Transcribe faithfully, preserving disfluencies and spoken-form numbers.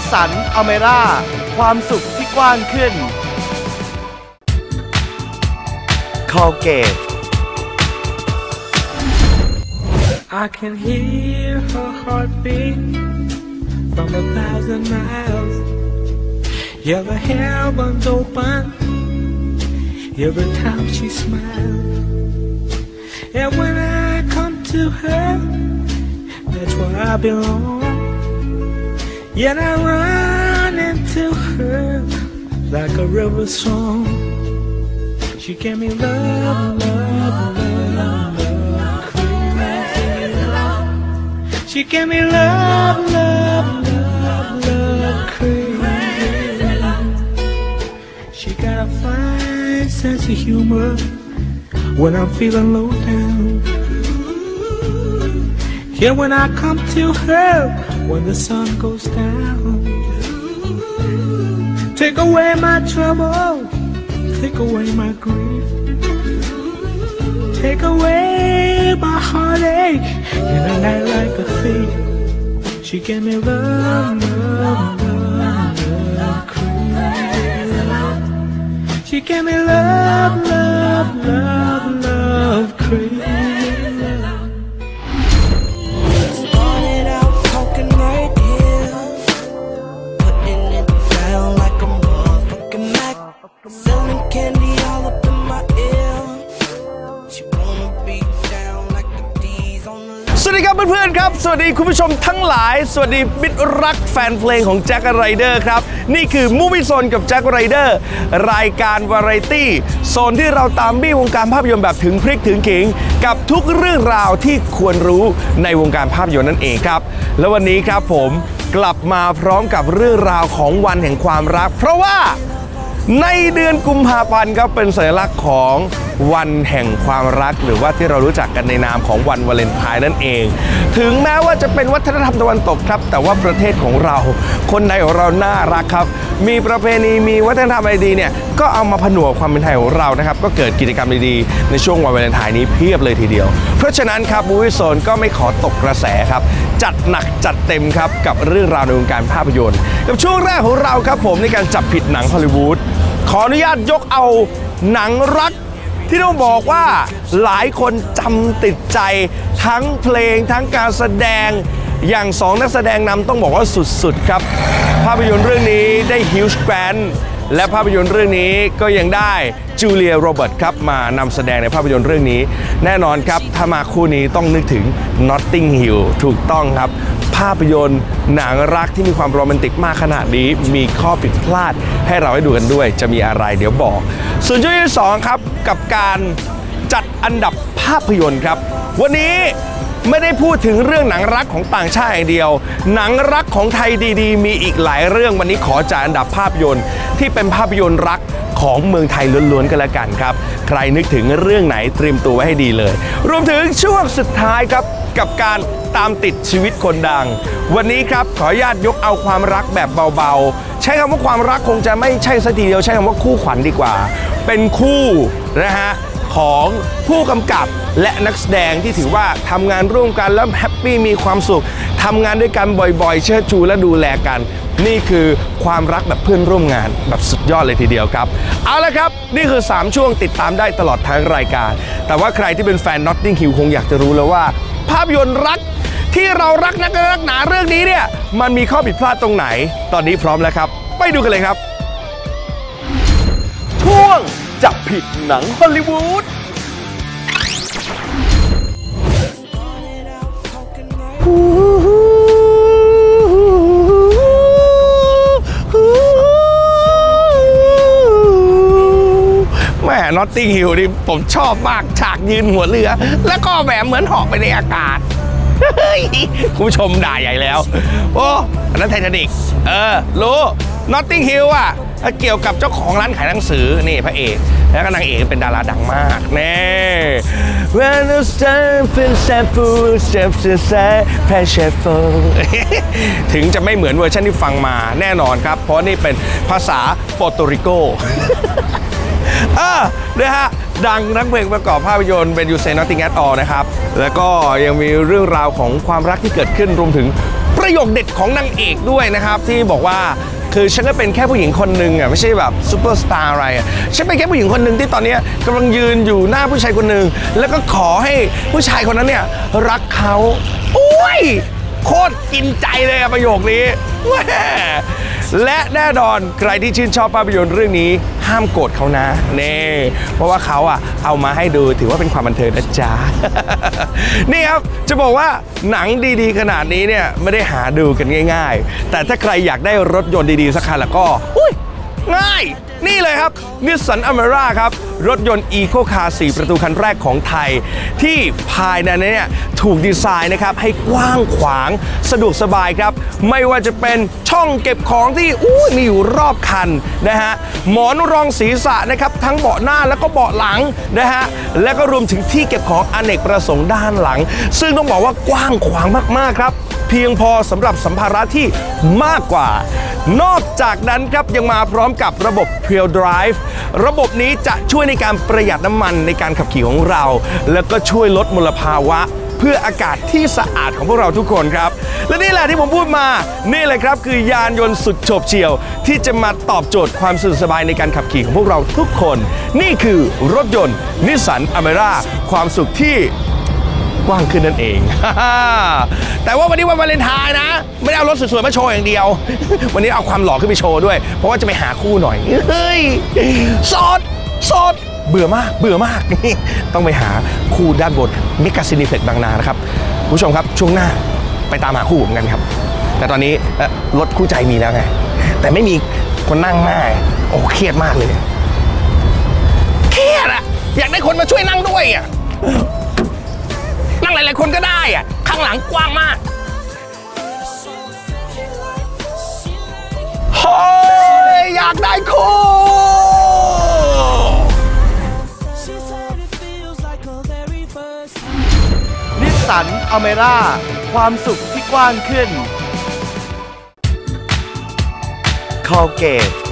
สันอเมร่าความสุขที่กว้างขึ้น Colgate I can hear her heartbeat from a thousand miles. Yeah, the heavens open every time she smiles. And when I come to her, that's where I belong. Yet I run into her like a river song. She gave me love, love, love, love, crazy love. She gave me love, love, love, love, crazy love. She got a fine sense of humor when I'm feeling low down. Yeah, when I come to her, when the sun goes down. Take away my trouble, take away my grief, take away my heartache in a night like a thief. She gave me love, love, love, love, crazy love. She gave me love, love, love, love, crazy love. Started out talking right here, putting it down like a motherfucking Mac, selling candy all up in my ear. She wanna be down like the D's on the. สวัสดีครับเพื่อนๆครับสวัสดีคุณผู้ชมทั้งหลายสวัสดีมิตรรักแฟนเพลงของแจ็คไรเดอร์ครับนี่คือมูวี่โซนกับแจ็คไรเดอร์รายการวาไรตี้โซนที่เราตามบี้วงการภาพยนตร์แบบถึงพริกถึงขิงกับทุกเรื่องราวที่ควรรู้ในวงการภาพยนตร์นั่นเองครับและวันนี้ครับผมกลับมาพร้อมกับเรื่องราวของวันแห่งความรักเพราะว่าในเดือนกุมภาพันธ์ครับเป็นสัญลักษณ์ของวันแห่งความรักหรือว่าที่เรารู้จักกันในนามของวันวาเลนไทน์นั่นเองถึงแม้ว่าจะเป็นวัฒนธรรมตะวันตกครับแต่ว่าประเทศของเราคนไทยของเราน่ารักครับมีประเพณีมีวัฒนธรรมอะไรดีเนี่ยก็เอามาผนวกความเป็นไทยของเรานะครับก็เกิดกิจกรรมดีๆในช่วงวันวาเลนไทน์นี้เพียบเลยทีเดียวเพราะฉะนั้นครับมูวี่โซนก็ไม่ขอตกกระแสครับจัดหนักจัดเต็มครับกับเรื่องราวในวงการภาพยนตร์กับช่วงแรกของเราครับผมในการจับผิดหนังฮอลลีวูดขออนุญาตยกเอาหนังรักที่ต้องบอกว่าหลายคนจำติดใจทั้งเพลงทั้งการแสดงอย่างสองนักแสดงนำต้องบอกว่าสุดๆครับภาพยนตร์เรื่องนี้ได้ฮิวจ์แกรนท์และภาพยนตร์เรื่องนี้ก็ยังได้จูเลียโรเบิร์ตครับมานำแสดงในภาพยนตร์เรื่องนี้แน่นอนครับถ้ามาคู่นี้ต้องนึกถึง Notting Hill ถูกต้องครับภาพยนตร์หนังรักที่มีความโรแมนติกมากขนาดนี้มีข้อผิดพลาดให้เราได้ดูกันด้วยจะมีอะไรเดี๋ยวบอกส่วนช่วงที่สองครับกับการจัดอันดับภาพยนตร์ครับวันนี้ไม่ได้พูดถึงเรื่องหนังรักของต่างชาติอย่างเดียวหนังรักของไทยดีๆมีอีกหลายเรื่องวันนี้ขอจัดอันดับภาพยนตร์ที่เป็นภาพยนตร์รักของเมืองไทยล้วนๆกันแล้วกันครับใครนึกถึงเรื่องไหนเตรียมตัวไว้ให้ดีเลยรวมถึงช่วงสุดท้ายครับกับการตามติดชีวิตคนดังวันนี้ครับขออนุญาตยกเอาความรักแบบเบาๆใช้คำว่าความรักคงจะไม่ใช่สักทีเดียวใช้คำว่าคู่ขวัญดีกว่าเป็นคู่นะฮะของผู้กำกับและนักแสดงที่ถือว่าทำงานร่วมกันแล้วแฮปปี้มีความสุขทำงานด้วยกันบ่อยๆเชิดชูและดูแลกันนี่คือความรักแบบเพื่อนร่วมงานแบบสุดยอดเลยทีเดียวครับเอาละครับนี่คือสามช่วงติดตามได้ตลอดทั้งรายการแต่ว่าใครที่เป็นแฟน Notting Hill คงอยากจะรู้แล้วว่าภาพยนตร์รักที่เรารักนักรักหนาเรื่องนี้เนี่ยมันมีข้อผิดพลาดตรงไหนตอนนี้พร้อมแล้วครับไปดูกันเลยครับช่วงจับผิดหนังฮอลลีวูดแม่ Notting Hill นี่ผมชอบมากฉากยืนหัวเรือแล้วก็แบบเหมือนเหาะไปในอากาศคุณผู้ชมด่าใหญ่แล้วโอ้อันนั้นไททานิคเออรู้ Notting Hill อ่ะเกี่ยวกับเจ้าของร้านขายหนังสือนี่พระเอกแล้วก็นางเอกเป็นดาราดังมากแน่ When the sun feels so full so passionful ถึงจะไม่เหมือนเวอร์ชันที่ฟังมาแน่นอนครับเพราะนี่เป็นภาษาโปรตุริโกเออนะฮะดังทั้งเพลงประกอบภาพยนตร์เป็น You Say Nothing at All นะครับแล้วก็ยังมีเรื่องราวของความรักที่เกิดขึ้นรวมถึงประโยคเด็ดของนางเอกด้วยนะครับที่บอกว่าคือฉันก็เป็นแค่ผู้หญิงคนหนึ่งอ่ะไม่ใช่แบบซูเปอร์สตาร์อะไรอ่ะฉันเป็นแค่ผู้หญิงคนหนึ่งที่ตอนนี้กำลังยืนอยู่หน้าผู้ชายคนหนึ่งแล้วก็ขอให้ผู้ชายคนนั้นเนี่ยรักเขาโอ้ยโคตรกินใจเลยอะประโยคนี้แหมและแน่นอนใครที่ชื่นชอบภาพยนตร์เรื่องนี้ห้ามโกรธเขานะเน่เพราะว่าเขาอ่ะเอามาให้ดูถือว่าเป็นความบันเทิงนะจ๊ะ นี่ครับจะบอกว่าหนังดีๆขนาดนี้เนี่ยไม่ได้หาดูกันง่ายๆแต่ถ้าใครอยากได้รถยนต์ดีๆสักคันแล้วก็อุ้ยง่ายนี่เลยครับ Nissan Almera ครับรถยนต์ Eco Car สี่ประตูคันแรกของไทยที่ภายในนี้เนี่ยถูกดีไซน์นะครับให้กว้างขวางสะดวกสบายครับไม่ว่าจะเป็นช่องเก็บของที่อู้มีอยู่รอบคันนะฮะหมอนรองศีรษะนะครับทั้งเบาะหน้าแล้วก็เบาะหลังนะฮะและก็รวมถึงที่เก็บของอเนกประสงค์ด้านหลังซึ่งต้องบอกว่ากว้างขวางมากๆครับเพียงพอสำหรับสัมภาระที่มากกว่านอกจากนั้นครับยังมาพร้อมกับระบบ Pure Drive ระบบนี้จะช่วยในการประหยัดน้ำมันในการขับขี่ของเราแล้วก็ช่วยลดมลภาวะเพื่ออากาศที่สะอาดของพวกเราทุกคนครับและนี่แหละที่ผมพูดมานี่เลยครับคือยานยนต์สุดโฉบเฉี่ยวที่จะมาตอบโจทย์ความสะดวกสบายในการขับขี่ของพวกเราทุกคนนี่คือรถยนต์ Nissan Almera ความสุขที่กว้างขึ้นนั่นเอง แต่ว่าวันนี้วันวาเลนไทน์นะไม่ได้เอารถสวยๆมาโชว์อย่างเดียว วันนี้เอาความหล่อขึ้นไปโชว์ด้วยเพราะว่าจะไปหาคู่หน่อยเฮ้ยโสดโสดเบื่อมากเบื่อมาก ต้องไปหาคู่ด้านบนเมกาซินิเฟล็กซ์บางนานะครับผู้ชมครับช่วงหน้าไปตามหาคู่เหมือนกันครับแต่ตอนนี้รถคู่ใจมีแล้วไงแต่ไม่มีคนนั่งหน้าโอ้เครียดมากเลยเครียดอะอยากได้คนมาช่วยนั่งด้วยอะนั่งหลายๆคนก็ได้อะข้างหลังกว้างมากเฮ้ยอยากได้คู่นิสสันอเมร่าความสุขที่กว้างขึ้น Colgate